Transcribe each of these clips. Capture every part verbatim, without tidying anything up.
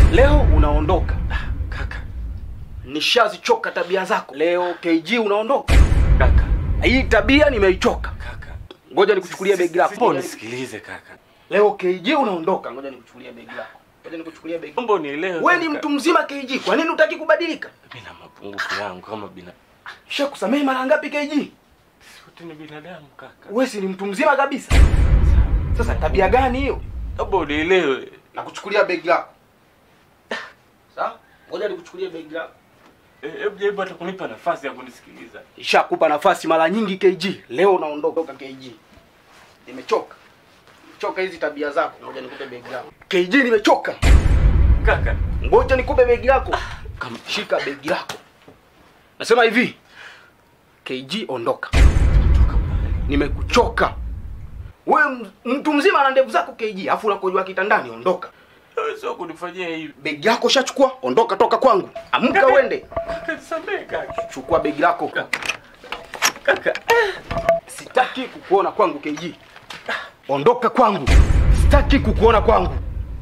Leo unaondoka. Kaka, nishazichoka tabia zako. Leo K G unaondoka. Kaka, hii tabia nimeichoka. Kaka, ngoja nikuchukulie begi lako. Mbona nisikilize kaka. Leo K G unaondoka, ngoja nikuchukulie begi lako. Ngoja nikuchukulie begi. Mbona nielewe? Wewe ni mtu mzima K G, kwa nini hutaki kubadilika? Mimi na mapungufu yangu kama bina. Nishakusamehe mara ngapi K G? Sote ni binadamu kaka. Wewe si ni mtu mzima kabisa. Sasa tabia gani hiyo? Mbona nielewe? Nakuchukulia begi lako. Sawa? Ngoja nikuchukulie begi lako. Eh, hebu jaribu hata kunipa nafasi ya kunisikiliza. Nishakupa nafasi mara nyingi K G. Leo unaondoka K G. Nimechoka. Nimechoka hizi tabia zako. Ngoja nikupe begi lako. K G nimechoka. Kaka, ngoja nikupe begi lako. Kama shika begi lako. Nasema hivi. K G ondoka. Nimekuchoka. Wewe mtu mzima na ndevu zako K G, afu unakojua kitandani, ondoka. wewe sio kunifanyia hivi. Begi lako ushachukua, ondoka toka kwangu. Amka uende. Kaka, nisamehe kaka. Chukua begi lako. Kaka. Kaka. Sitaki kukuona kwangu K G. Ondoka kwangu. Sitaki kukuona kwangu.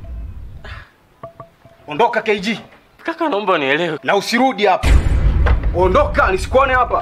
Ondoka K G. Kaka, naomba nielewe. Na usirudi hapa. Ondoka nisikuone hapa.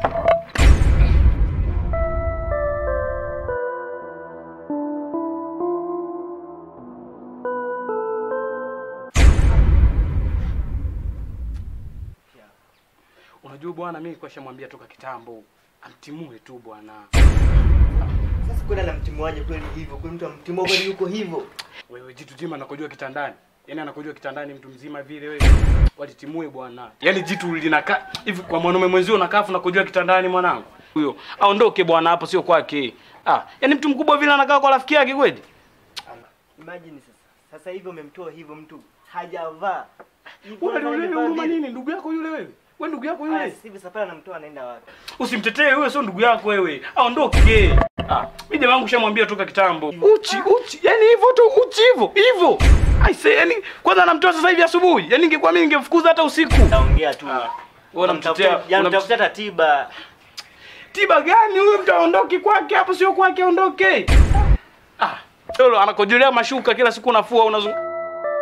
Unajua bwana, mimi kwa shamwambia toka kitambo amtimue tu bwana. Sasa kwenda na mtimuaje kweli hivyo? Kwa mtu amtimua kweli yuko hivyo? Wewe jitu jima anakojua kitandani. Yaani anakojua kitandani mtu mzima vile wewe. Walitimue bwana. Yaani jitu linakaa hivi kwa mwanaume mwenzio unakafu nakojua kitandani mwanangu. Huyo aondoke bwana hapo, sio kwake. Ah, yaani mtu mkubwa vile anakaa kwa rafiki yake kweli? Imagine sasa. Sasa hivi umemtoa hivyo mtu hajavaa. Wewe yule huruma nini ndugu yako yule wewe? Wewe ndugu yako yule? Ah, hivi safari anamtoa anaenda wapi? Usimtetee wewe, sio ndugu yako wewe. Aondoke. Ah, mimi jamaa wangu shamwambia toka kitambo. Uchi, uchi. Yaani hivyo tu uchi hivyo. Hivyo. I say yani kwanza anamtoa sasa hivi asubuhi. Yaani ningekuwa mimi ningemfukuza hata usiku. Naongea tu. Wewe unamtetea, unamtafuta tiba. Tiba gani huyo? Mtu aondoke kwake hapo, sio kwake aondoke. Ah, lolo anakojolea mashuka kila siku unafua unazunguka.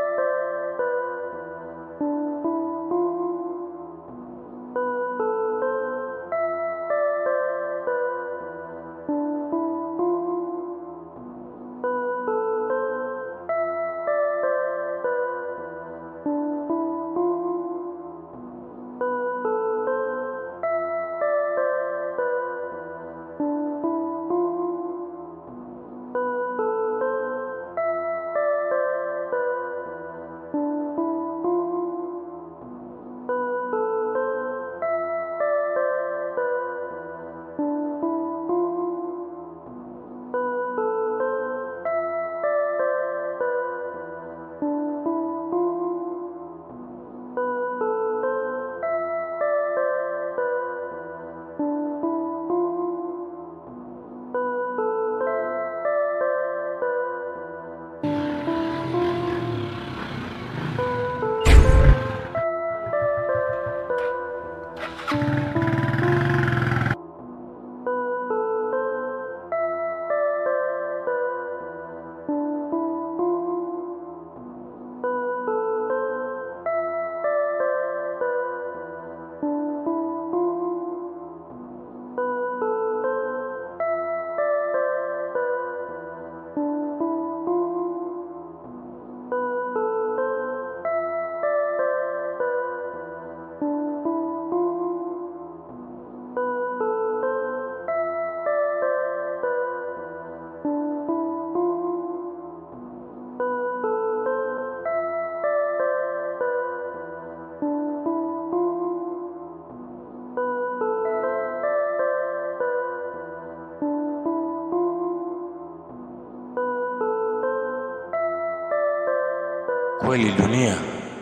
Kweli dunia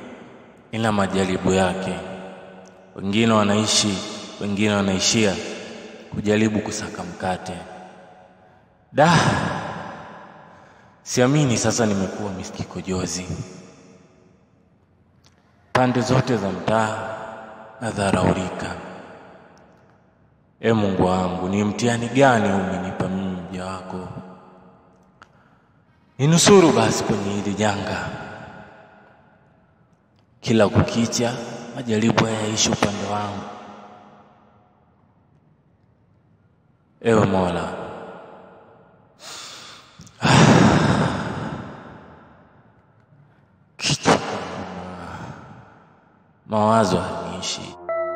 ina majaribu yake. Wengine wanaishi, wengine wanaishia kujaribu kusaka mkate. Da, siamini sasa nimekuwa miskiko jozi. Pande zote za mtaa nadharaulika. E Mungu wangu, ni mtihani gani umenipa mimi mja wako? Ninusuru basi kwenye hili janga. Kila kukicha majaribu hayaishi upande wangu. Ewe Mola, kichwa mawazo haniishi.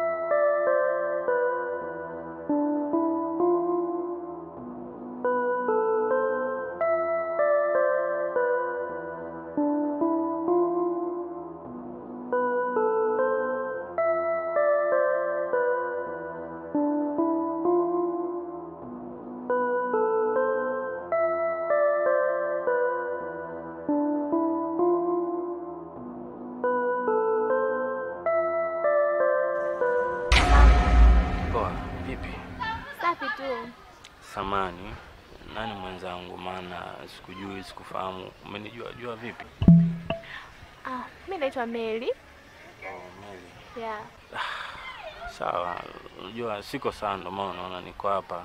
Safi tu. Samani, nani mwenzangu, maana sikujui, sikufahamu. Umenijua jua vipi? Ah, mimi naitwa Meli. Oh, Meli. Yeah. Sawa, unajua siko sawa, ndio maana unaona niko hapa.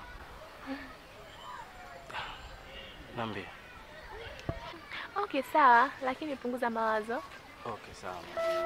Niambie. Okay, sawa, lakini punguza mawazo. Okay, sawa.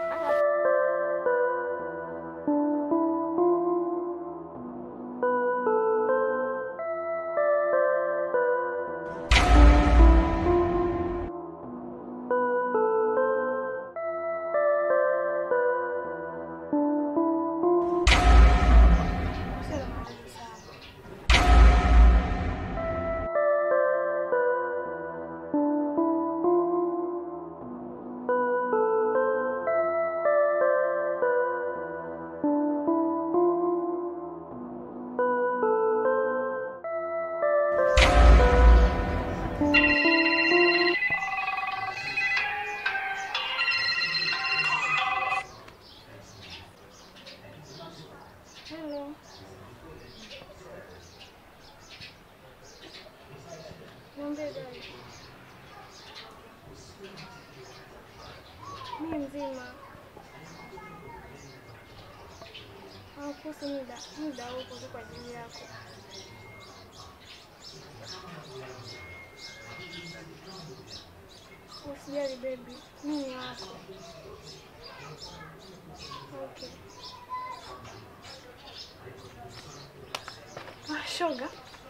Hello. Niambie dada. Mimi mzima. Haukuhusu muda. Muda upo tu kwa ajili yako. Usijali baby. Mimi ni wako. Okay. Ah, shoga.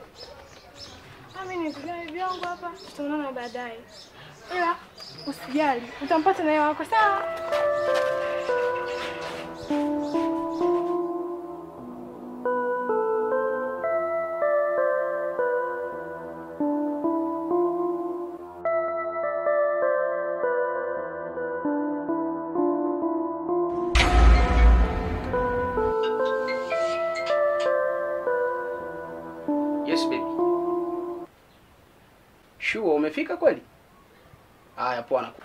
Mimi nipigia bibi yangu hapa. Tutaonana baadaye. Ila usijali, utampata na yeye wako, sawa? Yes baby. Sure, umefika kweli? Haya, poa na.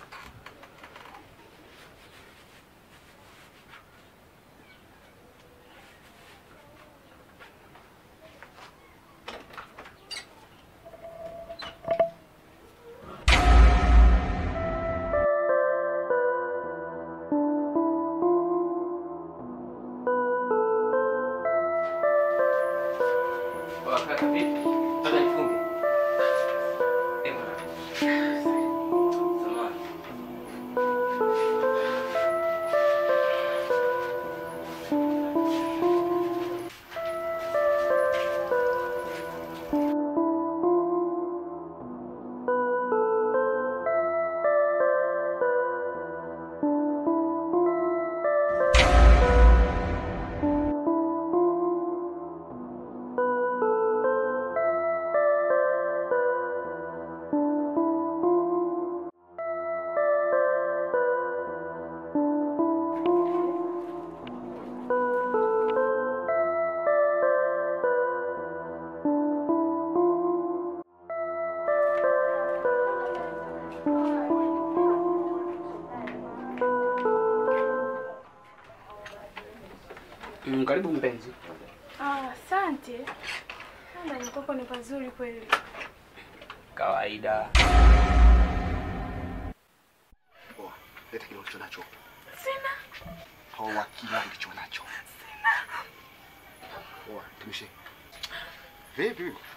Wakati vipi? Sasa nifunge. Mm, karibu mpenzi. Ah, asante. Kama ni kwako ni pazuri kweli. Kawaida. Poa, leta kile ulicho nacho. Sina. Poa, kile ulicho nacho. Sina. Poa, tumishe. Vipi?